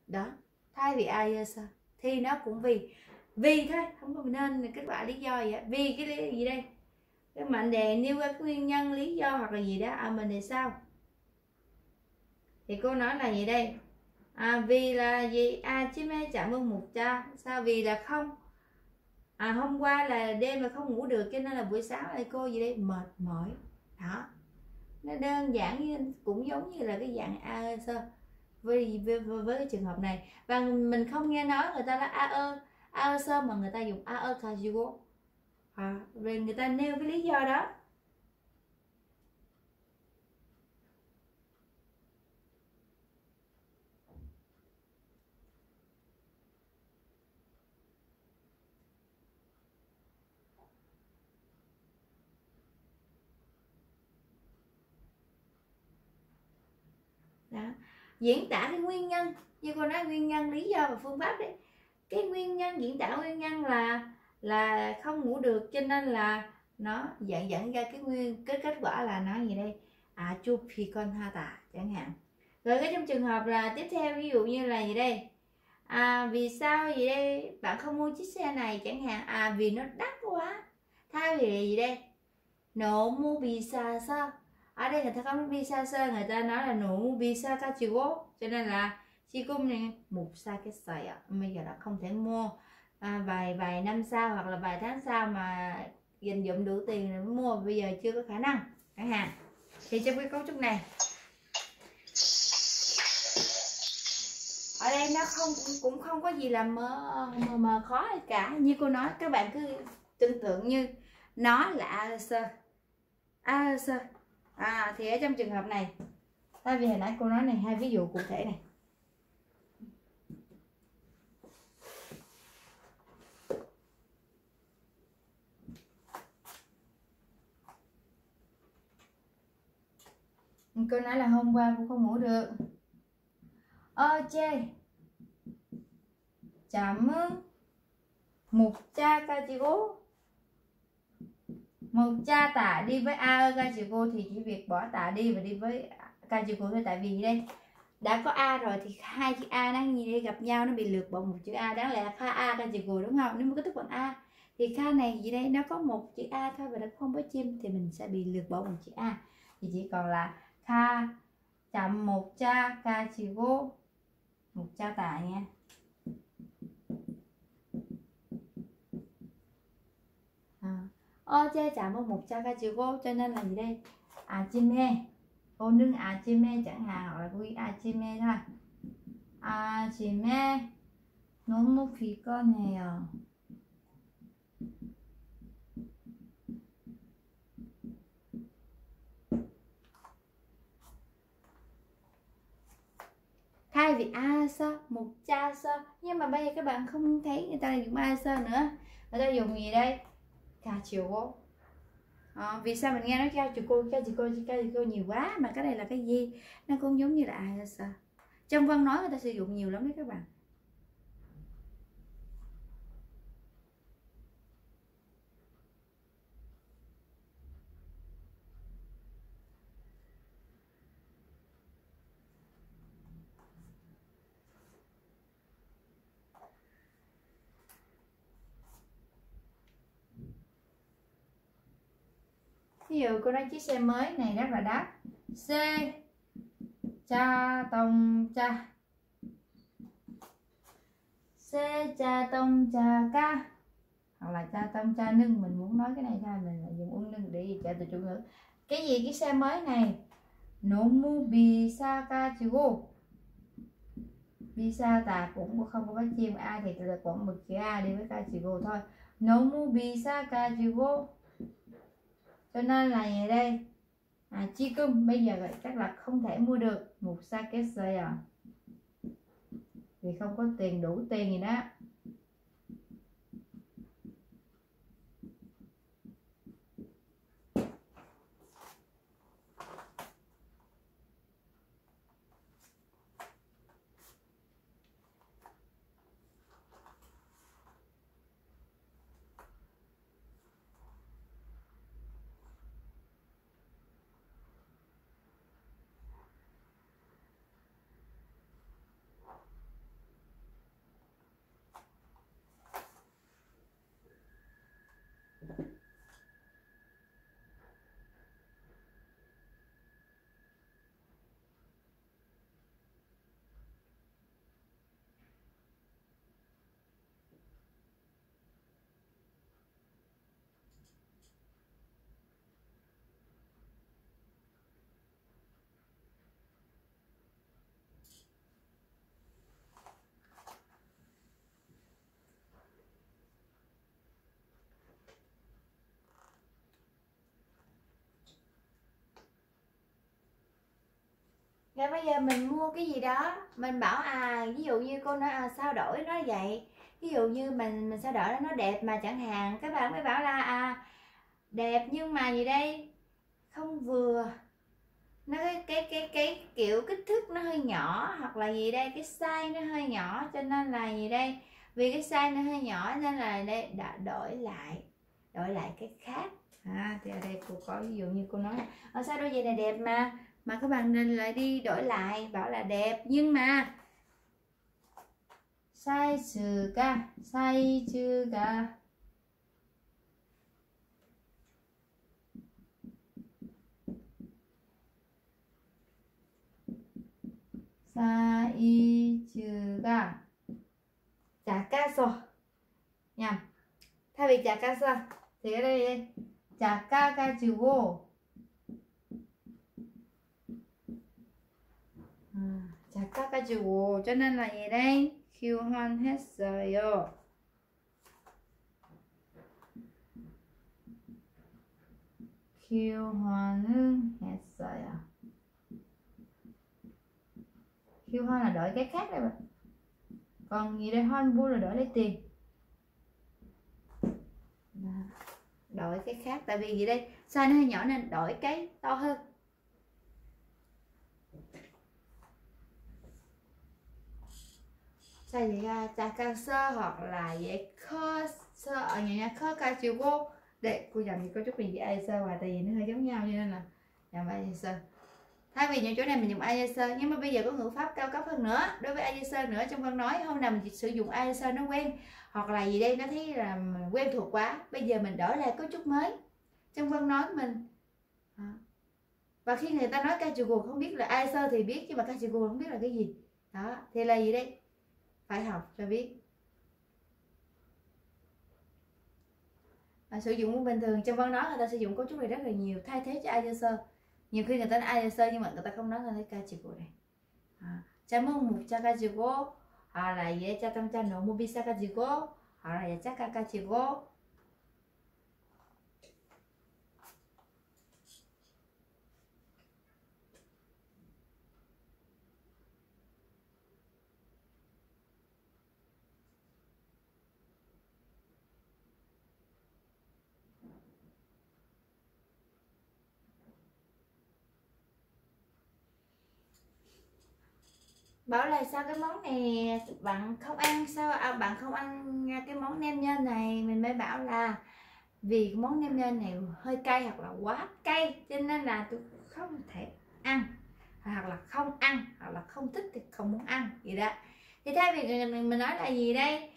đó. Thay vì ayasa thì nó cũng vì thôi, không có nên kết quả lý do gì hết. Vì cái gì đây, cái mệnh đề nêu ra cái nguyên nhân lý do hoặc là gì đó mình thì sao, thì cô nói là gì đây, vì là gì, chime chạm ơn một cha, sao vì là không, hôm qua là đêm mà không ngủ được cho nên là buổi sáng là cô gì đây mệt mỏi. Đó, nó đơn giản như, cũng giống như là cái dạng sơ với cái trường hợp này. Và mình không nghe nói người ta là sơ mà người ta dùng kajugo, vì người ta nêu cái lý do đó. Đó, diễn tả cái nguyên nhân, như cô nói nguyên nhân, lý do và phương pháp đấy. Cái nguyên nhân, diễn tả nguyên nhân là không ngủ được cho nên là nó dẫn ra cái kết quả là nó gì đây, chu phi con hata chẳng hạn. Rồi cái trong trường hợp là tiếp theo, ví dụ như là gì đây, vì sao gì đây bạn không mua chiếc xe này chẳng hạn, vì nó đắt quá. Thay vì gì đây, nổ mua vì sao, ở đây người ta không nói visa sơ, người ta nói là nổ visa kachigo, cho nên là chi cung này một sai cái sợi bây giờ là không thể mua vài năm sau hoặc là vài tháng sau mà dành dụm đủ tiền để mua, bây giờ chưa có khả năng chẳng hạn. Thì trong cái cấu trúc này ở đây nó cũng không có gì là mờ khó cả. Như cô nói, các bạn cứ tưởng tượng như nó là sơ thì ở trong trường hợp này, tại vì hồi nãy cô nói này, hai ví dụ cụ thể này. Cô nói là hôm qua cô không ngủ được. Chê chạm một cha kachigo, một cha tạ đi với ở kachigo thì chỉ việc bỏ tạ đi và đi với kachigo thôi. Tại vì đây đã có rồi thì hai chữ nó như đây gặp nhau, nó bị lược bỏ một chữ đáng lẽ là kha kachigo đúng không? Nếu mà kết thúc bằng thì kha này gì đây nó có một chữ thôi và nó không có chim thì mình sẽ bị lược bỏ một chữ thì chỉ còn là kha chạm một cha kachigo, một cha tạ nha. Chê chạm vào một cha kachigo cho nên là gì đây, chime cô nâng chime chẳng hạn, hoặc là quy chime thôi. Chime 너무 피곤해요. Thay vì sơ một cha sơ, nhưng mà bây giờ các bạn không thấy người ta dùng sơ nữa, người ta dùng gì đây, kachigo. Vì sao mình nghe nói kachigo nhiều quá, mà cái này là cái gì, nó cũng giống như là sơ. Trong văn nói người ta sử dụng nhiều lắm đấy các bạn. Ví dụ cô nói chiếc xe mới này rất là đắt. Xe cha tông cha, xe cha tông cha ca, hoặc là cha tông cha nâng. Mình muốn nói cái này thôi, mình là dùng ung nâng để trả từ chủ ngữ. Cái gì cái xe mới này, nomu bisaka chigo, bisa tà cũng không có bắt chim thì là còn một chữ đi với kachigo thôi. Nomu bisaka chigo, cho nên là gì đây, chi cung bây giờ chắc là không thể mua được một sake vì không có tiền, đủ tiền gì đó. Rồi bây giờ mình mua cái gì đó, mình bảo ví dụ như cô nói sao đổi nó vậy, ví dụ như mình sao đổi nó đẹp mà chẳng hạn, các bạn mới bảo là đẹp nhưng mà gì đây không vừa, nó cái kiểu kích thước nó hơi nhỏ, hoặc là gì đây cái size nó hơi nhỏ, cho nên là gì đây, vì cái size nó hơi nhỏ nên là đây đã đổi lại cái khác. Thì ở đây cô có ví dụ như cô nói ở sao đôi giày này đẹp mà các bạn nên lại đi đổi lại bảo là đẹp nhưng mà 사이즈가 작아서, nhầm, thay vì 작아서 thì ở đây 작아가지고 작아가지고 cho nên là gì đây 교환했어요. 교환은 했어요. 교환 là đổi cái khác đây mà. Còn gì đây 환불 là đổi lấy tiền. Đổi cái khác tại vì gì đây size nó hơi nhỏ nên đổi cái to hơn. Size gì ra 작아서 hoặc là dễ 커서 ở nhà nha 커가지고 để cô dành thì có chút mình với Acer và tại vì nó hơi giống nhau cho nên là dòng Acer. Thay vì những chỗ này mình dùng Acer nhưng mà bây giờ có ngữ pháp cao cấp hơn nữa đối với Acer nữa. Trong văn nói hôm nào mình chỉ sử dụng Acer nó quen hoặc là gì đây nó thấy là quen thuộc quá, bây giờ mình đổi lại cấu trúc mới trong văn nói mình. Và khi người ta nói Cachugo không biết là Acer thì biết nhưng mà Cachugo không biết là cái gì đó thì là gì đây phải học cho biết. Sử dụng bình thường trong văn nói người ta sử dụng cấu trúc này rất là nhiều thay thế cho Acer. Nhiều khi người ta nói Acer nhưng mà người ta không nói người ta Cachugo này. Chăm mục cha Cachugo hoặc là dễ cha tâm cha nổ mobisa Cachugo hoặc là dễ cha Cachugo. Bảo là sao cái món này bạn không ăn, sao bạn không ăn cái món nem nhân này, mình mới bảo là vì món nem nhân này hơi cay hoặc là quá cay cho nên là tôi không thể ăn, hoặc là không ăn hoặc là không thích thì không muốn ăn gì đó. Thì thay vì mình nói là gì đây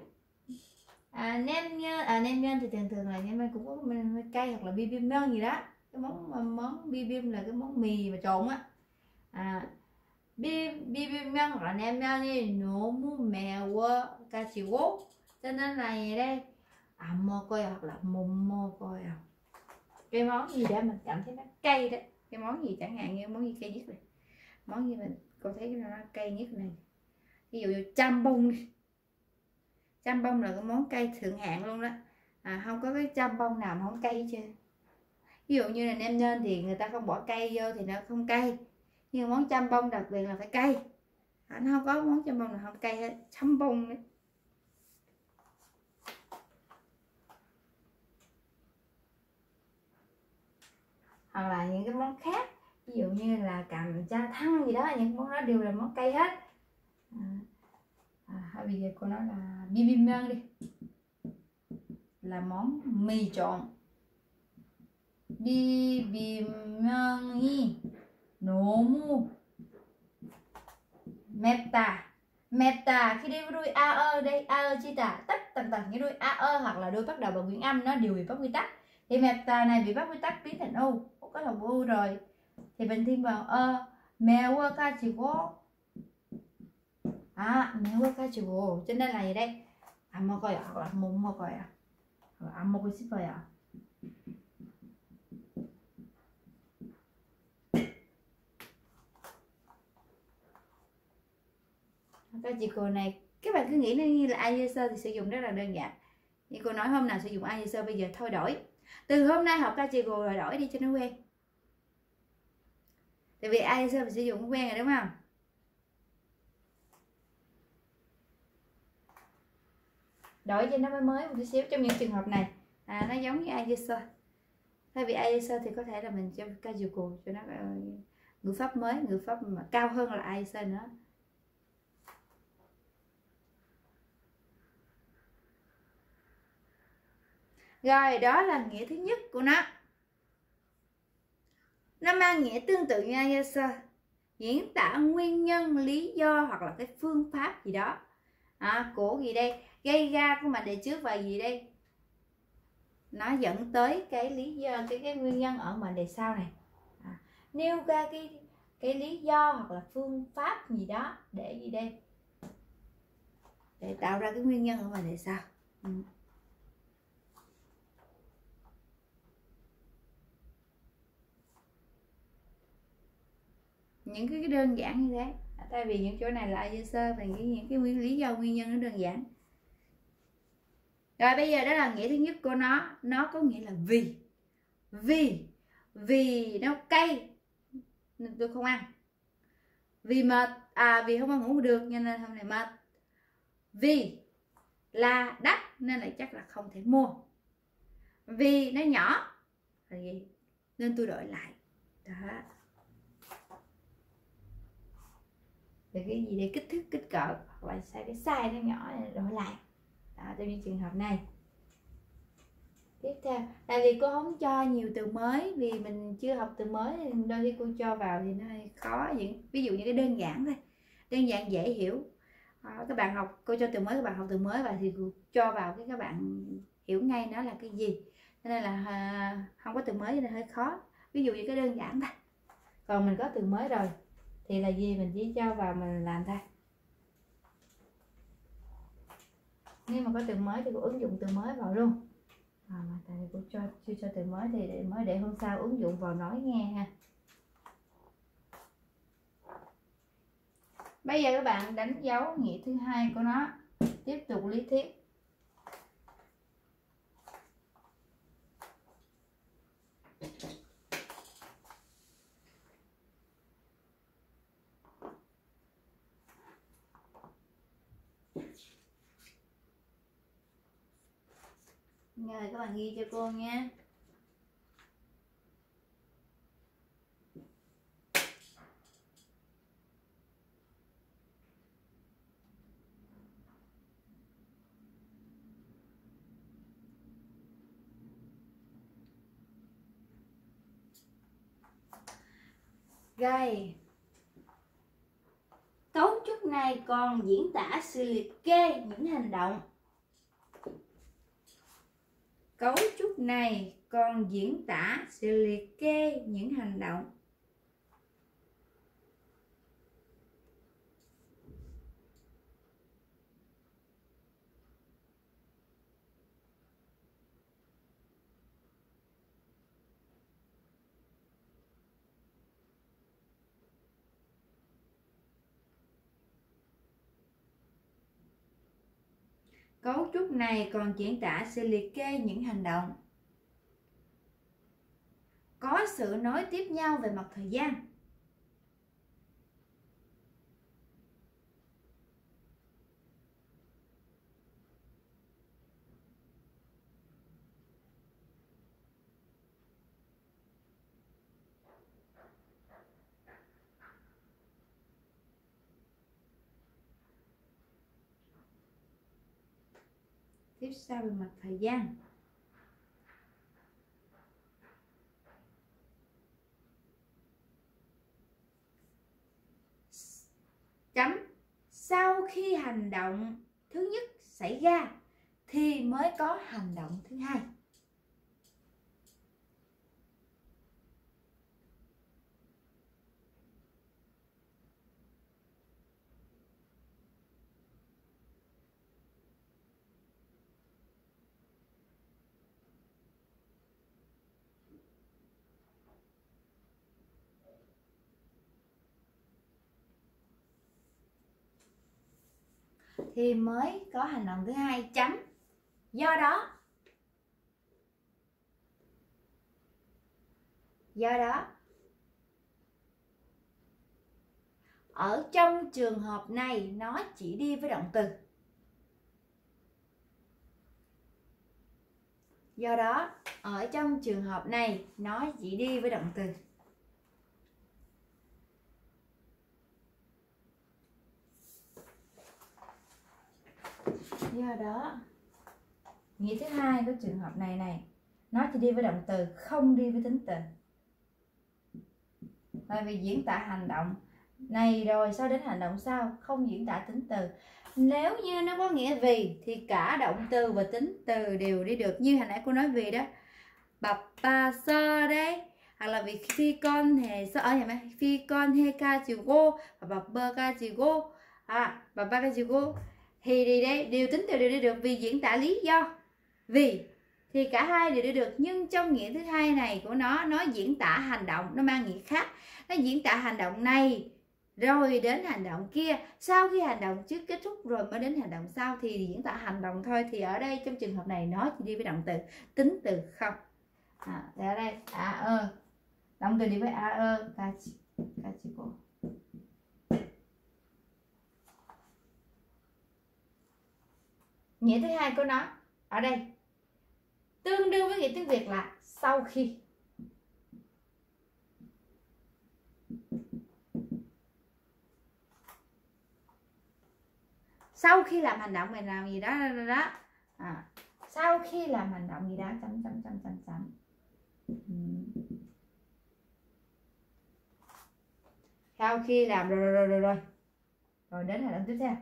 nem nhân thì thường thường là nem nhân cũng có hơi cay hoặc là bibimbap gì đó, cái món bibim là cái món mì mà trộn á. 비빔면 hoặc là 냉면이 너무 매워가지고 cho nên là gì đây 안 먹어요 hoặc là 못 먹어요. Cái món gì để mình cảm thấy nó cay đó, cái món gì chẳng hạn như món gì cay nhất này, món gì mình cô thấy nó cay nhất này, ví dụ như chambong đi, chambong là cái món cay thượng hạng luôn đó, không có cái chambong nào mà không cay chưa. Ví dụ như là nem nhân thì người ta không bỏ cay vô thì nó không cay, nhưng món chăm bông đặc biệt là phải cay, nó không có món chăm bông nào không cay hết, chăm bông đấy. Hoặc là những cái món khác ví dụ như là càm cha thăng gì đó, những món đó đều là món cay hết. Bây giờ cô nói là bibimbap đi, là món mì trộn. 비빔면이 너무 맵다 khi đi với đuôi a đây chi tà tất tần cái đuôi hoặc là đuôi bắt đầu bằng nguyên âm nó đều bị bắt quy tắc, thì 맵다 này bị bắt quy tắc biến thành u, có là u rồi thì mình thêm vào 매워가지고 매워가지고 cho nên là gì đây 안 먹어요 hoặc là 못 먹어요 hoặc là 안 먹고 싶어요. Cái chị cô này các bạn cứ nghĩ nó như là Acer thì sử dụng rất là đơn giản. Như cô nói hôm nào sử dụng Acer bây giờ thôi đổi. Từ hôm nay học Cachigo rồi đổi đi cho nó quen. Tại vì IELTS mình sử dụng quen rồi đúng không? Đổi cho nó mới một chút xíu trong những trường hợp này. Nó giống như IELTS. Thay vì IELTS thì có thể là mình cho casual cho nó ngữ pháp mới, ngữ pháp mà cao hơn là IELTS nữa. Rồi, đó là nghĩa thứ nhất của nó. Nó mang nghĩa tương tự như IELTS, diễn tả nguyên nhân, lý do hoặc là cái phương pháp gì đó của gì đây, gây ra của mệnh đề trước và gì đây, nó dẫn tới cái lý do, cái nguyên nhân ở mệnh đề sau này, nêu ra cái lý do hoặc là phương pháp gì đó để gì đây, để tạo ra cái nguyên nhân ở mệnh đề sau. Những cái đơn giản như thế, tại vì những chỗ này là IELTS và những cái lý do nguyên nhân nó đơn giản. Rồi bây giờ đó là nghĩa thứ nhất của nó có nghĩa là vì nó cay nên tôi không ăn, vì mệt vì không ăn ngủ được cho nên hôm nay mệt, vì là đắt nên là chắc là không thể mua, vì nó nhỏ là gì nên tôi đổi lại đó. Về cái gì để kích thước kích cỡ hoặc là sai cái size nó nhỏ này đổi lại đó, trong những trường hợp này. Tiếp theo, tại vì cô không cho nhiều từ mới vì mình chưa học từ mới nên đôi khi cô cho vào thì nó hơi khó. Ví dụ như cái đơn giản thôi, đơn giản dễ hiểu, các bạn học, cô cho từ mới, các bạn học từ mới và thì cô cho vào cái các bạn hiểu ngay nó là cái gì, cho nên là không có từ mới nên hơi khó. Ví dụ như cái đơn giản thôi, còn mình có từ mới rồi thì là gì mình chỉ cho vào mình làm thôi. Nếu mà có từ mới thì cô ứng dụng từ mới vào luôn. Mà tại vì cô chưa cho từ mới thì để hôm sau ứng dụng vào nói nghe ha. Bây giờ các bạn đánh dấu nghĩa thứ hai của nó, tiếp tục lý thuyết. Rồi các bạn ghi cho cô nha. Rồi, cấu trúc này còn diễn tả sự liệt kê những hành động. Cấu trúc này còn diễn tả sự liệt kê những hành động. Cấu trúc này còn diễn tả sự liệt kê những hành động có sự nối tiếp nhau về mặt thời gian. Tiếp sau về mặt thời gian. Chấm. Sau khi hành động thứ nhất xảy ra thì mới có hành động thứ hai. Thì mới có hành động thứ hai. Chấm. Do đó ở trong trường hợp này nó chỉ đi với động từ. Do đó ở trong trường hợp này nó chỉ đi với động từ. Do đó nghĩa thứ hai của trường hợp này nó chỉ đi với động từ, không đi với tính từ. Tại vì diễn tả hành động này rồi sau đến hành động sau, không diễn tả tính từ. Nếu như nó có nghĩa vì thì cả động từ và tính từ đều đi được. Như hồi nãy cô nói vì đó, Papa sơ đấy, hoặc là vì khi con hề sơ ở nhà mẹ, khi con hề ca chiều cô và Papa ca chiều cô, Papa ca chiều cô thì đi đấy đều tính từ đều đi được vì diễn tả lý do. Vì thì cả hai đều đi được, nhưng trong nghĩa thứ hai này của nó diễn tả hành động, nó mang nghĩa khác. Nó diễn tả hành động này rồi đến hành động kia, sau khi hành động trước kết thúc rồi mới đến hành động sau thì diễn tả hành động thôi. Thì ở đây trong trường hợp này nó chỉ đi với động từ, tính từ không. Thì ở đây động từ đi với kachiko. Nghĩa thứ hai của nó ở đây tương đương với nghĩa tiếng Việt là sau khi. Sau khi làm hành động mình làm gì đó sau khi làm hành động gì đó chấm. Sau khi làm rồi đến hành động tiếp theo.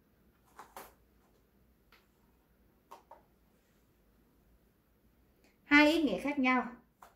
Hai ý nghĩa khác nhau,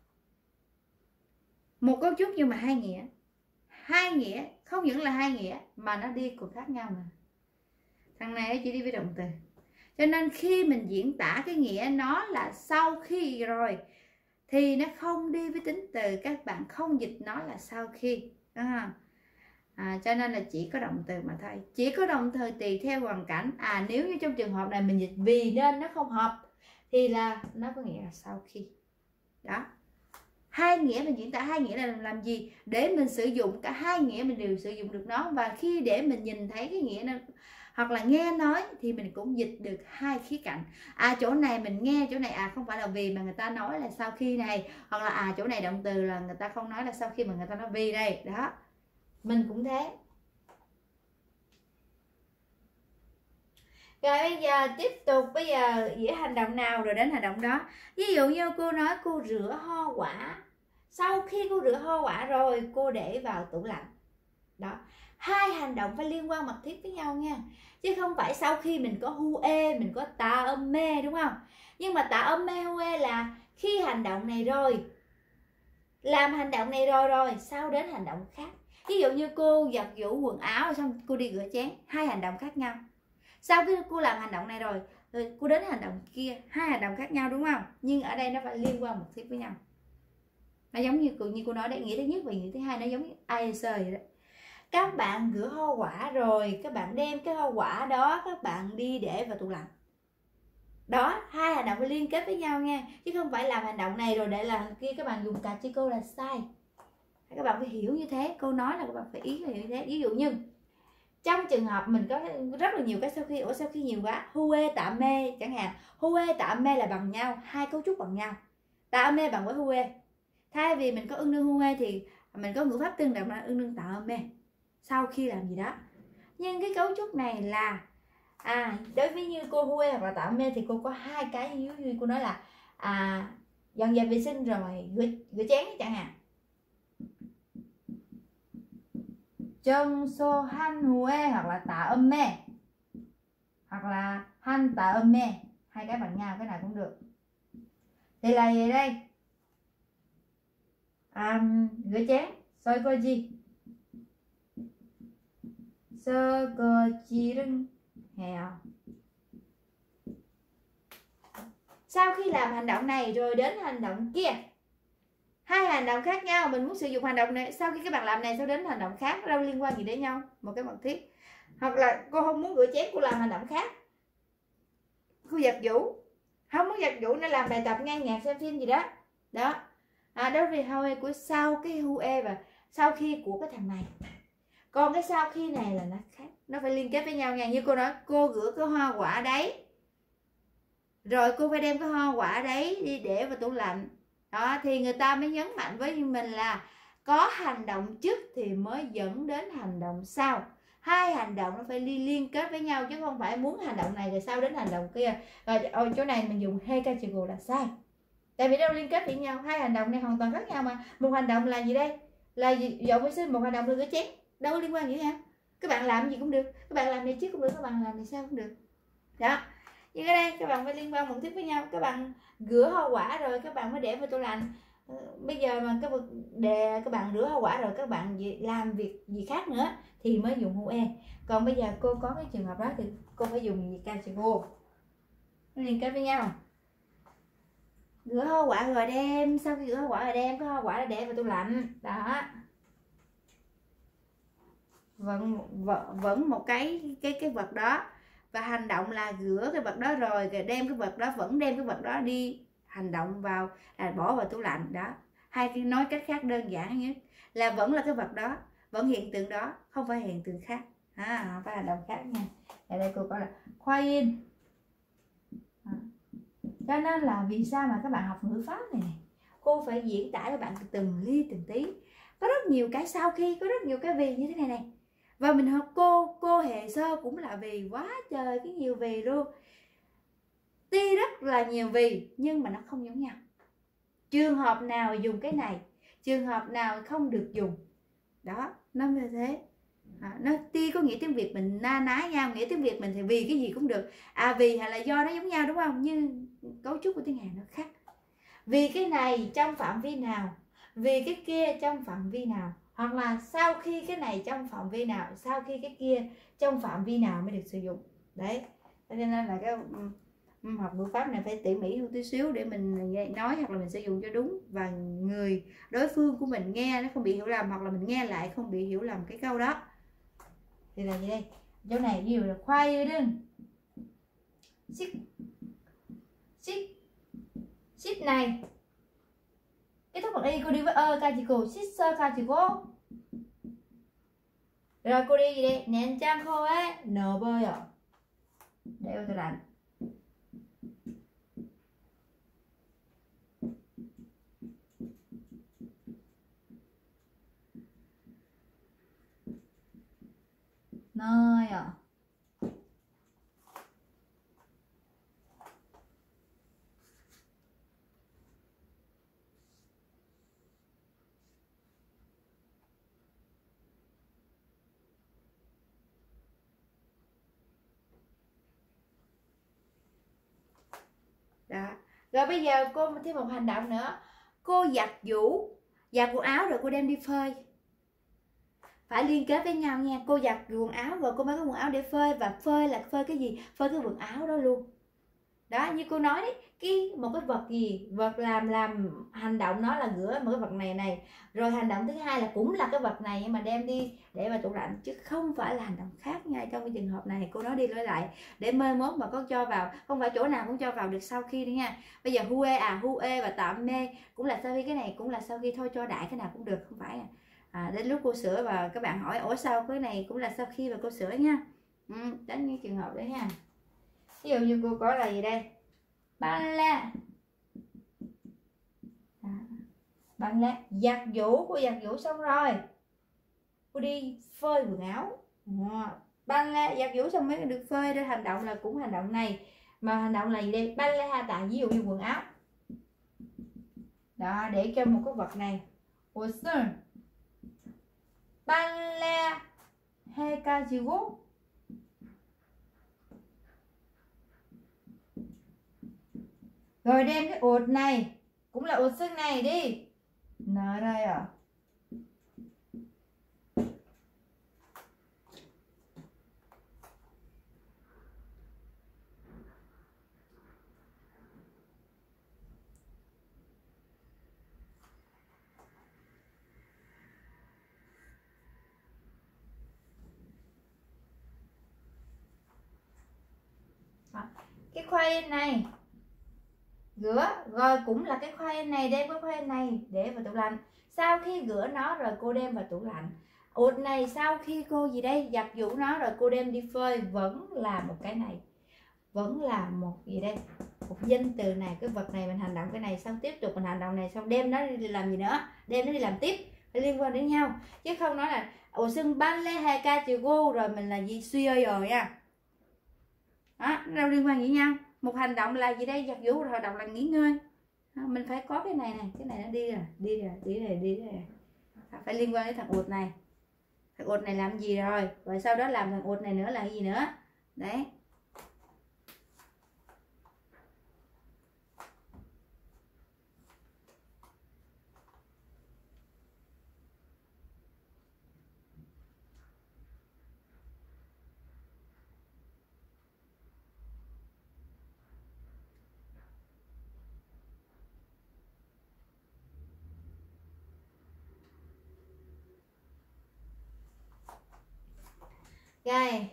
một cấu trúc nhưng mà hai nghĩa. Hai nghĩa không những là hai nghĩa mà nó đi còn khác nhau mà. Thằng này chỉ đi với động từ, cho nên khi mình diễn tả cái nghĩa nó là sau khi rồi thì nó không đi với tính từ, các bạn không dịch nó là sau khi, đúng không? Cho nên là chỉ có động từ mà thôi. Chỉ có động từ tùy theo hoàn cảnh. Nếu như trong trường hợp này mình dịch vì nên nó không hợp thì là nó có nghĩa là sau khi. Đó, hai nghĩa mình diễn tả hai nghĩa là làm gì? Để mình sử dụng cả hai nghĩa mình đều sử dụng được nó, và khi để mình nhìn thấy cái nghĩa nó hoặc là nghe nói thì mình cũng dịch được hai khía cạnh. Chỗ này mình nghe chỗ này không phải là vì mà người ta nói là sau khi này, hoặc là chỗ này động từ là người ta không nói là sau khi mà người ta nói vì đây. Đó, mình cũng thế. Rồi bây giờ tiếp tục, bây giờ giữa hành động nào rồi đến hành động đó. Ví dụ như cô nói cô rửa hoa quả, sau khi cô rửa hoa quả rồi cô để vào tủ lạnh. Đó, hai hành động phải liên quan mật thiết với nhau nha, chứ không phải sau khi mình có hue mình có ta âm mê, đúng không? Nhưng mà ta âm mê hue là khi hành động này rồi, làm hành động này rồi sau đến hành động khác. Ví dụ như cô giặt giũ quần áo xong cô đi rửa chén, hai hành động khác nhau. Sau khi cô làm hành động này rồi cô đến hành động kia, hai hành động khác nhau, đúng không? Nhưng ở đây nó phải liên quan mật thiết với nhau. Nó giống như cô nói đấy, nghĩa thứ nhất và nghĩa thứ hai nó giống như IELTS vậy đó. Các bạn rửa hoa quả rồi các bạn đem cái hoa quả đó các bạn đi để vào tủ lạnh. Đó, hai hành động phải liên kết với nhau nha, chứ không phải làm hành động này rồi để làm kia các bạn dùng kachiko là sai. Các bạn phải hiểu như thế, cô nói là các bạn phải ý hiểu như thế. Ví dụ như trong trường hợp mình có rất là nhiều cái sau khi, sau khi nhiều quá, hue tạ mê chẳng hạn. Hue tạ mê là bằng nhau, hai cấu trúc bằng nhau. Tạ mê bằng với hue. Thay vì mình có ưng nương hue thì mình có ngữ pháp tương đồng là ưng nương tạ mê sau khi làm gì đó. Nhưng cái cấu trúc này là đối với như cô hue hoặc là tạ mê thì cô có hai cái, như cô nói là dọn dẹp vệ sinh rồi rửa chén chẳng hạn. Chân so han hue hoặc là tạ âm mê, hoặc là han tạ âm mê, hai cái bằng nhau, cái nào cũng được. Thì là gì đây? Rửa chén soi coi gì sơ cơ chi rưng hèo. Sau khi làm hành động này rồi đến hành động kia, hai hành động khác nhau, mình muốn sử dụng hành động này sau khi các bạn làm này sau đến hành động khác, đâu liên quan gì đến nhau, một cái mật thiết. Hoặc là cô không muốn rửa chén, cô làm hành động khác, cô giặt giũ, không muốn giặt giũ nên làm bài tập nghe nhạc xem phim gì đó. Đó, đối với hue của sau cái hue và sau khi của cái thằng này. Còn cái sau khi này là nó khác, nó phải liên kết với nhau nha. Như cô nói, cô rửa cái hoa quả đấy, rồi cô phải đem cái hoa quả đấy đi để vào tủ lạnh. Đó, thì người ta mới nhấn mạnh với mình là có hành động trước thì mới dẫn đến hành động sau. Hai hành động nó phải liên kết với nhau, chứ không phải muốn hành động này rồi sau đến hành động kia. Rồi chỗ này mình dùng Hekachigo là sai, tại vì đâu liên kết với nhau. Hai hành động này hoàn toàn khác nhau mà. Một hành động là gì đây? Là gì? Dọn vệ sinh. Một hành động là rửa chén, đâu có liên quan gì hả? Các bạn làm gì cũng được, các bạn làm này trước cũng được, các bạn làm này sau cũng được. Đó, nhưng ở đây các bạn phải liên quan một tiếp với nhau. Các bạn rửa hoa quả rồi các bạn mới để vào tủ lạnh. Bây giờ mà các bạn rửa hoa quả rồi các bạn làm việc gì khác nữa thì mới dùng hue. Còn bây giờ cô có cái trường hợp đó thì cô phải dùng Hekachigo. Nó liên kết với nhau. Rửa hoa quả rồi đem, sau khi rửa hoa quả rồi đem cái hoa quả để vào tủ lạnh. Đó, vẫn một cái vật đó, và hành động là rửa cái vật đó rồi đem cái vật đó, vẫn đem cái vật đó đi hành động vào là bỏ vào tủ lạnh. Đó, hai cái nói cách khác đơn giản nhất là vẫn là cái vật đó, vẫn hiện tượng đó, không phải hiện tượng khác, không phải hành động khác nha. Ở đây cô có là khoai in. Cho nên là vì sao mà các bạn học ngữ pháp này cô phải diễn tả cho bạn từng ly từng tí. Có rất nhiều cái sau khi, có rất nhiều cái vì như thế này này. Và mình học cô hệ sơ cũng là vì, quá trời cái nhiều vì luôn. Tuy rất là nhiều vì nhưng mà nó không giống nhau. Trường hợp nào dùng cái này, trường hợp nào không được dùng. Đó, nó như thế. Nó tuy có nghĩa tiếng Việt mình na ná nhau, nghĩa tiếng Việt mình thì vì cái gì cũng được. Vì hay là do nó giống nhau đúng không? Nhưng cấu trúc của tiếng Hàn nó khác. Vì cái này trong phạm vi nào, vì cái kia trong phạm vi nào, hoặc là sau khi cái này trong phạm vi nào, sau khi cái kia trong phạm vi nào mới được sử dụng. Đấy, cho nên là cái học ngữ pháp này phải tỉ mỉ hơn tí xíu để mình nói hoặc là mình sử dụng cho đúng, và người đối phương của mình nghe nó không bị hiểu lầm, hoặc là mình nghe lại không bị hiểu lầm cái câu đó. Thì là gì đây? Chỗ này ví dụ là khoai đừng ship này kết thúc bằng y, cô đi với 가지고 씻어가지고. Rồi cô đi gì đây? 냉장고에 넣어요. để vào tủ lạnh. 넣어요. Đó. Rồi bây giờ cô thêm một hành động nữa. Cô giặt giũ quần áo rồi cô đem đi phơi. Phải liên kết với nhau nha. Cô giặt quần áo rồi cô mới có quần áo để phơi. Và phơi là phơi cái gì? Phơi cái quần áo đó luôn. Đó, như cô nói đấy, một cái vật gì, vật làm hành động nó là rửa một cái vật này. Rồi hành động thứ hai là cũng là cái vật này nhưng mà đem đi để vào tủ lạnh, chứ không phải là hành động khác nha. Trong cái trường hợp này cô nói đi nói lại để mai mốt mà có cho vào, không phải chỗ nào cũng cho vào được sau khi đi nha. Bây giờ hue và tạm mê cũng là sau khi, cái này cũng là sau khi thôi, cho đại cái nào cũng được, không phải đến lúc cô sửa và các bạn hỏi ủa sao cái này cũng là sau khi và cô sửa nha. Tránh những trường hợp đấy nha. Ví dụ như cô có là gì đây? 빨래. 빨래, giặt giũ, cô giặt giũ xong rồi cô đi phơi quần áo. 빨래, giặt giũ xong mới được phơi. Đây hành động là cũng hành động này, mà hành động là gì đây? 빨래 하다, ví dụ như quần áo. Đó, để cho một cái vật này. 옷을 빨래 해가지고 rồi đem cái ột này, cũng là ột xương này đi. Nó đây à. Cái khoai này rửa rồi cũng là cái khoai này, đem cái khoai này để vào tủ lạnh. Sau khi rửa nó rồi cô đem vào tủ lạnh. Ụt này sau khi cô gì đây giặt giũ nó rồi cô đem đi phơi vẫn là một cái này, vẫn là một gì đây, một danh từ này, cái vật này mình hành động cái này xong tiếp tục mình hành động này xong đem nó đi làm gì nữa, đem nó đi làm tiếp, phải liên quan đến nhau chứ không nói là ủa xưng ban lê hai ca chữ cô rồi mình là gì suy ơi rồi nha. Đó, nó đâu liên quan với nhau. Một hành động là gì đây giặt giũ, một hành động là nghỉ ngơi. Đó, mình phải có cái này này, cái này nó đi rồi, đi rồi, đi rồi, đi rồi. Phải liên quan đến thằng ụt này. Thằng ụt này làm gì rồi, rồi sau đó làm thằng ụt này nữa là cái gì nữa. Đấy. Rồi.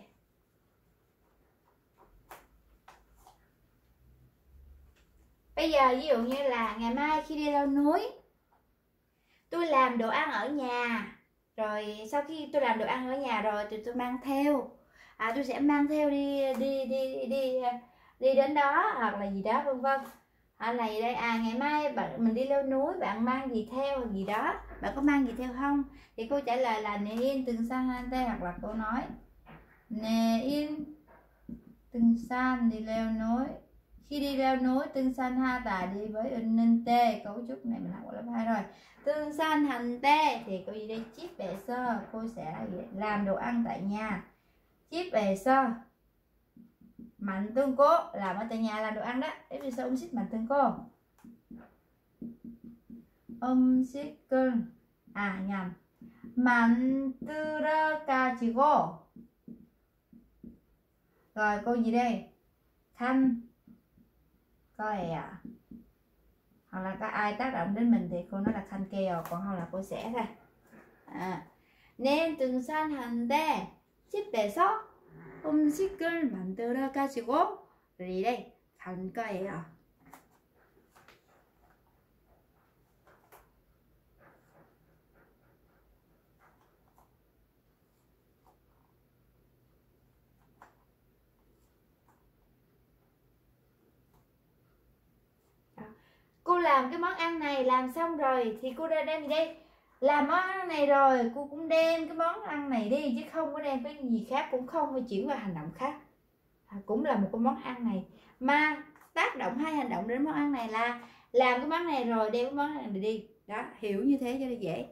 Bây giờ ví dụ như là ngày mai khi đi leo núi, tôi làm đồ ăn ở nhà, rồi sau khi tôi làm đồ ăn ở nhà rồi thì tôi mang theo, tôi sẽ mang theo đi đến đó hoặc là gì đó vân vân. Này đây ngày mai mình đi leo núi bạn mang gì theo gì đó, bạn có mang gì theo không? Thì cô trả lời là nè yên từng san han tê, hoặc là cô nói nè yên từng san đi leo núi, khi đi leo núi tương san ha tà đi với in ninh tê. Cấu trúc này mình học ở lớp 2 rồi. Tương san hành tê thì cô gì đây chip bề sơ, cô sẽ làm đồ ăn tại nhà. Chip bề sơ mạnh tương cố làm ở tại nhà làm đồ ăn đó. Thế vì sao ông xích mạnh tương cố, ông xích cưng nhầm mạnh tư rơ ca chỉ cô. Rồi cô gì đây khanh coi hoặc là có ai tác động đến mình thì cô nói là khanh kèo, còn không là cô sẽ thôi. Nên từng san hành tê 집에서 음식을 만들어 가지고 gì đây 간 거예요. Cô làm cái món ăn này làm xong rồi thì cô ra đem gì đây, làm món ăn này rồi cô cũng đem cái món ăn này đi chứ không có đem cái gì khác, cũng không phải chuyển qua hành động khác. Cũng là một cái món ăn này mà tác động hai hành động đến món ăn này là làm cái món này rồi đem cái món ăn này đi. Đó, hiểu như thế cho nó dễ.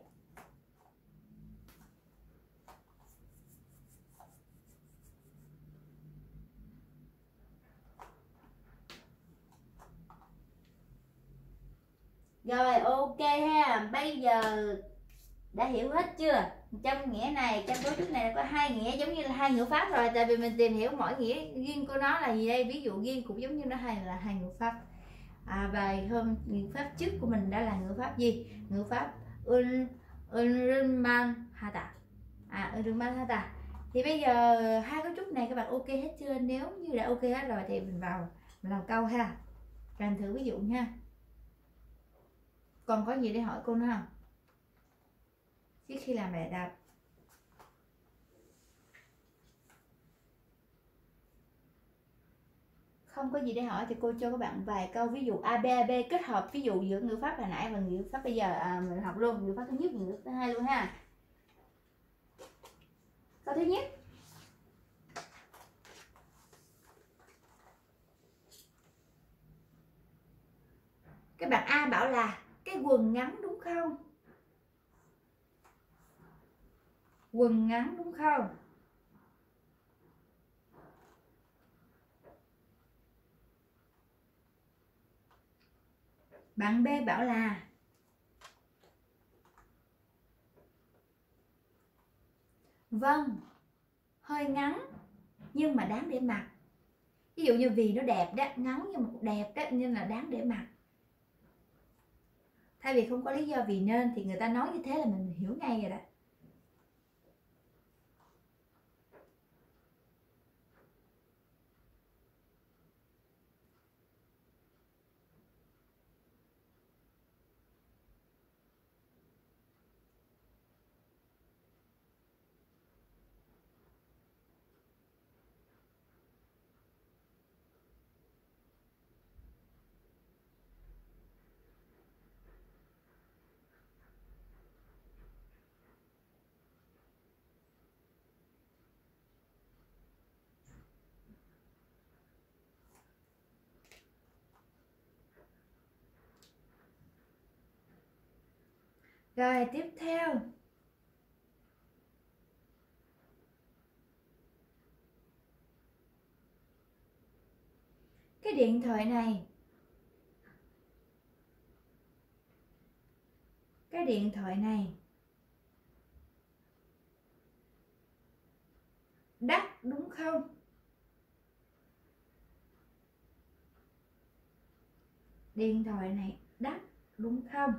Rồi ok ha, bây giờ đã hiểu hết chưa? Trong nghĩa này, trong cấu trúc này có hai nghĩa giống như là hai ngữ pháp rồi, tại vì mình tìm hiểu mỗi nghĩa riêng của nó là gì đây, ví dụ riêng cũng giống như nó là hai ngữ pháp. Và hôm ngữ pháp trước của mình đã là ngữ pháp gì? Ngữ pháp Unrunman Hata. Unrunman Hata. Thì bây giờ hai cấu trúc này các bạn ok hết chưa? Nếu như đã ok hết rồi thì mình vào mình làm câu ha. Làm thử ví dụ nha. Còn có gì để hỏi cô nữa không? Trước khi làm bài tập. Không có gì để hỏi thì cô cho các bạn vài câu ví dụ ABAB kết hợp ví dụ giữa ngữ pháp hồi nãy và ngữ pháp bây giờ mình học luôn, ngữ pháp thứ nhất và ngữ pháp thứ hai luôn ha. Câu thứ nhất. Các bạn A bảo là cái quần ngắn đúng không? Quần ngắn đúng không? Bạn B bảo là vâng, hơi ngắn nhưng mà đáng để mặc. Ví dụ như vì nó đẹp đó, ngắn nhưng mà đẹp đó nên là đáng để mặc. Thay vì không có lý do vì nên thì người ta nói như thế là mình hiểu ngay rồi đó. Rồi tiếp theo, cái điện thoại này, đắt đúng không? Điện thoại này đắt đúng không?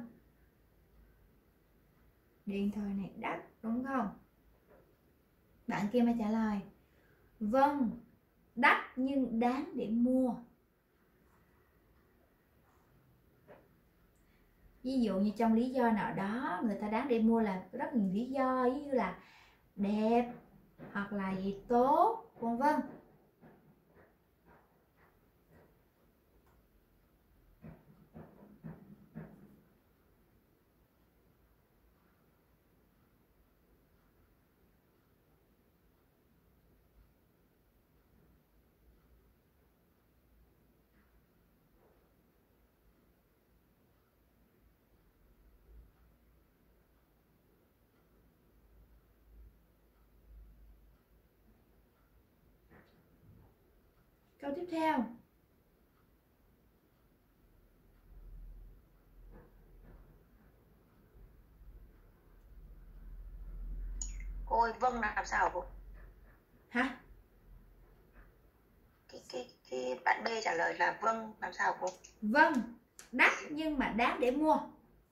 Điện thoại này đắt đúng không? Bạn kia mới trả lời vâng, đắt nhưng đáng để mua. Ví dụ như trong lý do nào đó người ta đáng để mua là rất nhiều lý do, ví dụ là đẹp hoặc là gì tốt, vân vân. Câu tiếp theo, Cô ơi, vâng làm sao hả cô? hả? Cái bạn B trả lời là vâng làm sao hả cô? Vâng, đắt nhưng mà đáng để mua.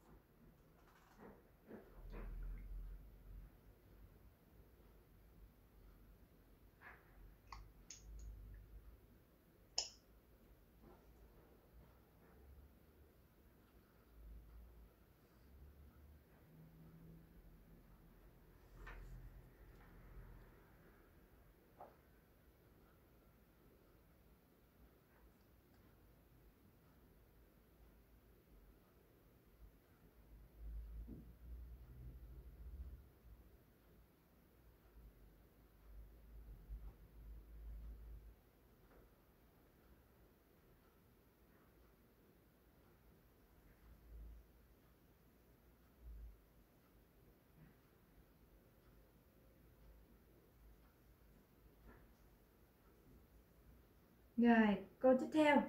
Rồi, câu tiếp theo,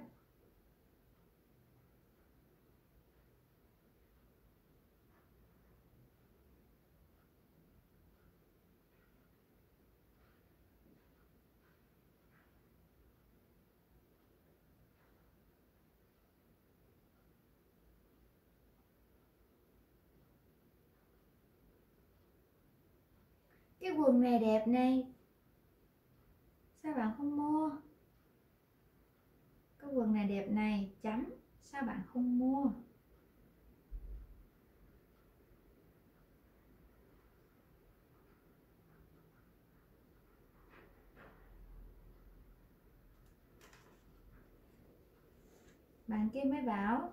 cái quần này đẹp này, sao bạn không mua? Cái quần này đẹp này, chấm, sao bạn không mua? Bạn kia mới bảo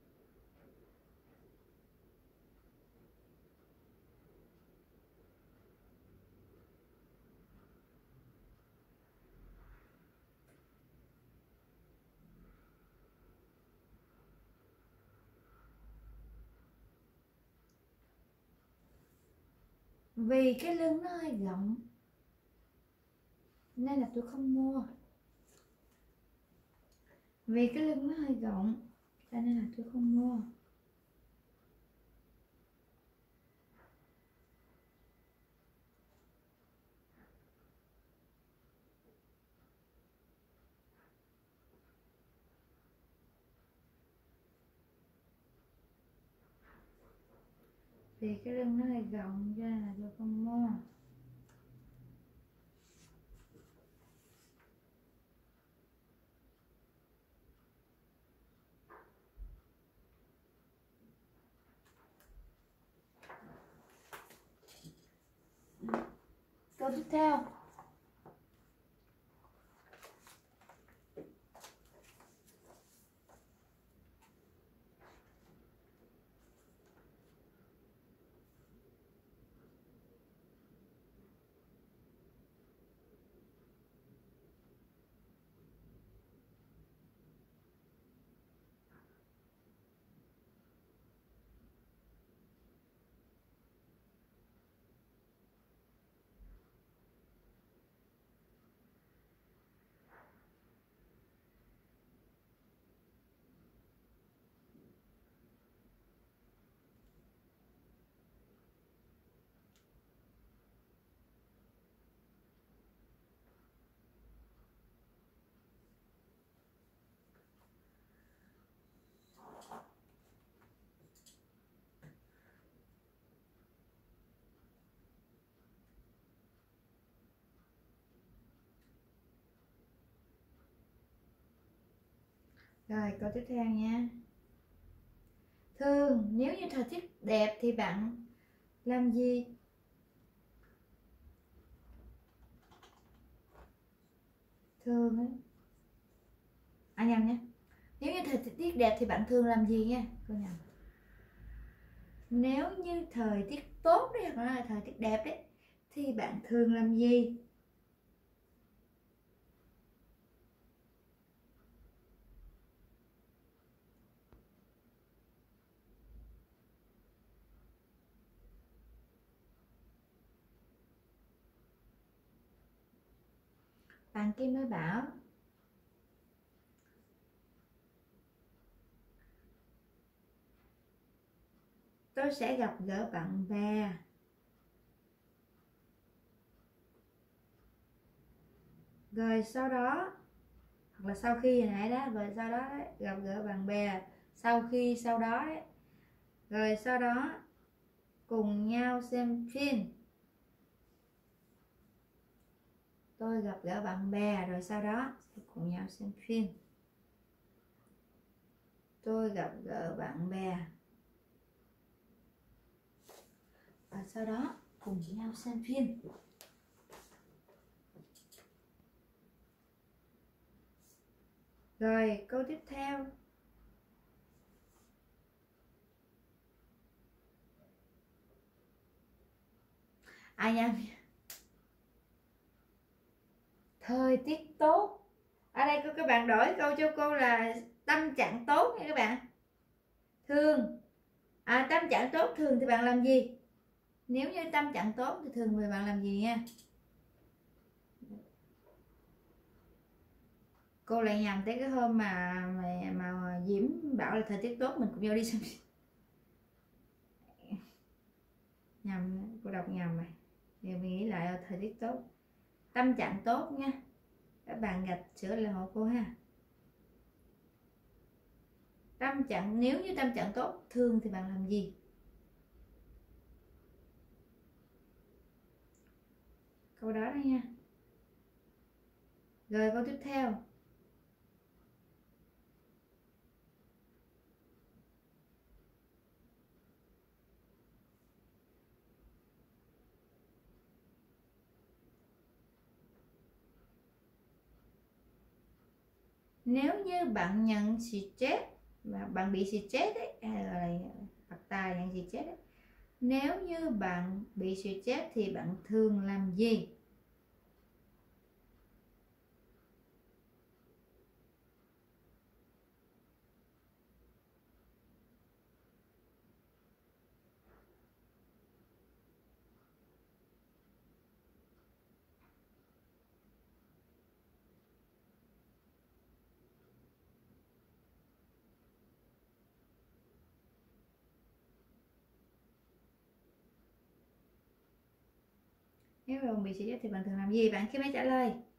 vì cái lưng nó hơi rộng nên là tôi không mua. Vì cái lưng nó hơi rộng cho nên là tôi không mua. Vì cái lưng nó hơi rộng cho nên là tôi không mua. Câu tiếp theo, Rồi câu tiếp theo nha. Thường nếu như thời tiết đẹp thì bạn làm gì? Thường ấy. Nhầm nhé. Nếu như thời tiết đẹp thì bạn thường làm gì nha. Câu nhầm. Nếu như thời tiết tốt đấy, hoặc là thời tiết đẹp đấy, thì bạn thường làm gì? Bạn Kim mới bảo tôi sẽ gặp gỡ bạn bè. Rồi sau đó, hoặc là sau khi hồi nãy đó, rồi sau đó đấy, gặp gỡ bạn bè. Sau đó đấy. Rồi sau đó cùng nhau xem phim. Tôi gặp gỡ bạn bè, rồi sau đó sẽ cùng nhau xem phim. Tôi gặp gỡ bạn bè, và sau đó cùng nhau xem phim. Rồi câu tiếp theo. Nhầm. Thời tiết tốt. Ở đây các bạn đổi câu cho cô là tâm trạng tốt nha các bạn. Thường tâm trạng tốt thường thì bạn làm gì? Nếu như tâm trạng tốt thì thường thì bạn làm gì nha? Cô lại nhầm tới cái hôm mà Diễm bảo là thời tiết tốt mình cùng nhau đi xem. Nhầm, cô đọc nhầm rồi. Giờ mình nghĩ lại là thời tiết tốt, tâm trạng tốt nha. Các bạn gạch sửa lại hộ cô ha. Tâm trạng, nếu như tâm trạng tốt thường thì bạn làm gì? Câu đó đó nha. Rồi câu tiếp theo. Nếu như bạn nhận stress, mà bạn bị stress ấy, hay là hoặc tài nhận stress ấy, nếu như bạn bị stress thì bạn thường làm gì? Nếu bạn bị stress thì bạn thường làm gì? Bạn khi mới trả lời.